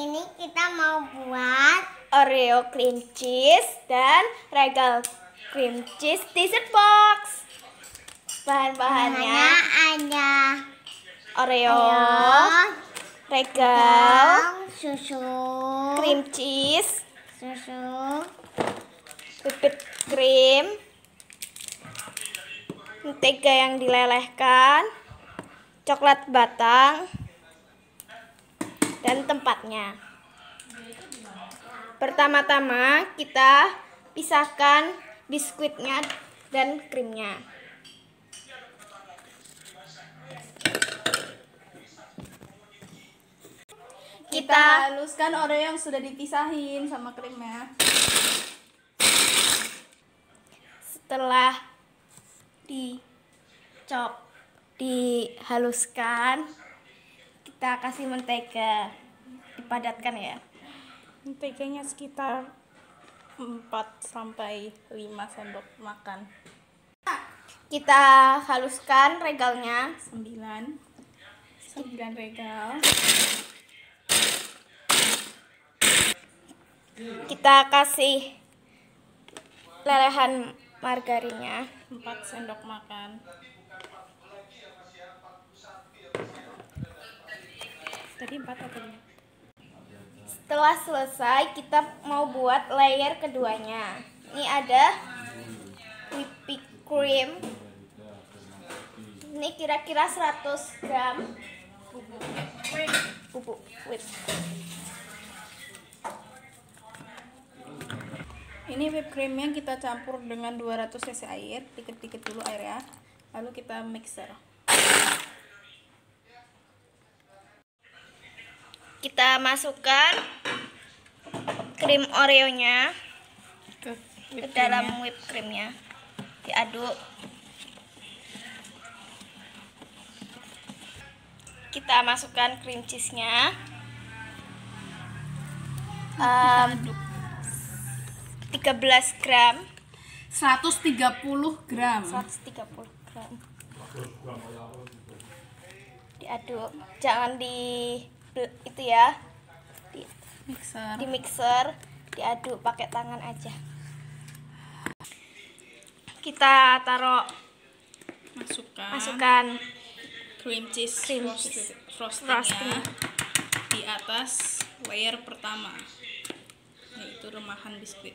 ini kita mau buat Oreo cream cheese dan Regal cream cheese dessert box. Bahan-bahannya ada Oreo, Regal, susu, cream cheese, whipped cream, mentega yang dilelehkan, coklat batang, dan tempatnya. Pertama-tama kita pisahkan biskuitnya dan krimnya. Kita haluskan Oreo yang sudah dipisahin sama krimnya. Setelah dihaluskan, kita kasih mentega, dipadatkan ya. Menteganya sekitar 4-5 sendok makan. Kita haluskan regalnya 9 regal. Kita kasih lelehan margarinnya 4 sendok makan. Tadi 4 atau 5? Setelah selesai, kita mau buat layer keduanya. Ini ada whipped cream. Ini kira-kira 100 gram bubuk whip. Ini whipped creamnya kita campur dengan 200 cc air, dikit-dikit dulu airnya, lalu kita mixer. Kita masukkan krim Oreonya ke dalam whipped creamnya, diaduk. Kita masukkan cream cheese-nya, 13 gram, 130 gram. 130 gram. Diaduk, jangan itu ya, di mixer, diaduk pakai tangan aja. Kita taruh, masukkan cream cheese frostingnya di atas layer pertama, yaitu remahan biskuit.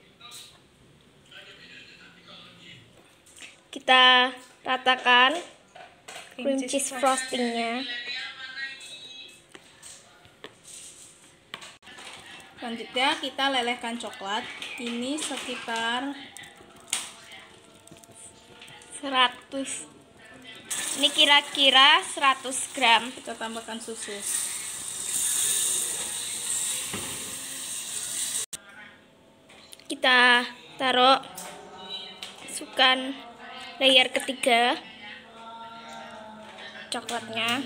Kita ratakan cream cheese frostingnya. Selanjutnya kita lelehkan coklat. Ini sekitar 100. Ini kira-kira 100 gram. Kita tambahkan susu. Kita taruh, masukkan layer ketiga coklatnya.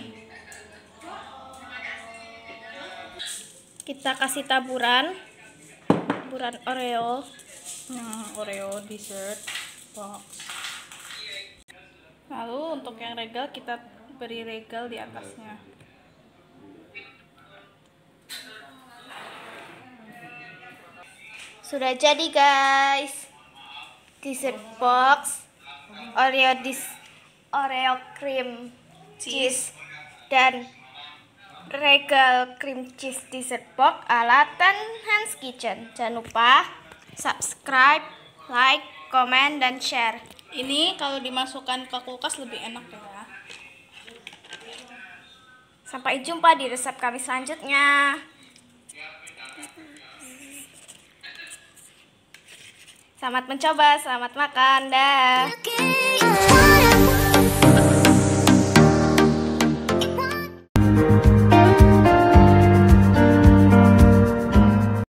Kita kasih taburan Oreo. Oreo dessert box. Lalu untuk yang regal kita beri regal di atasnya. Sudah jadi guys, dessert box Oreo cream cheese dan Regal cream cheese dessert box ala Ten Hands Kitchen. Jangan lupa subscribe, like, komen, dan share. Ini kalau dimasukkan ke kulkas lebih enak ya. Sampai jumpa di resep kami selanjutnya. Selamat mencoba, selamat makan, dah.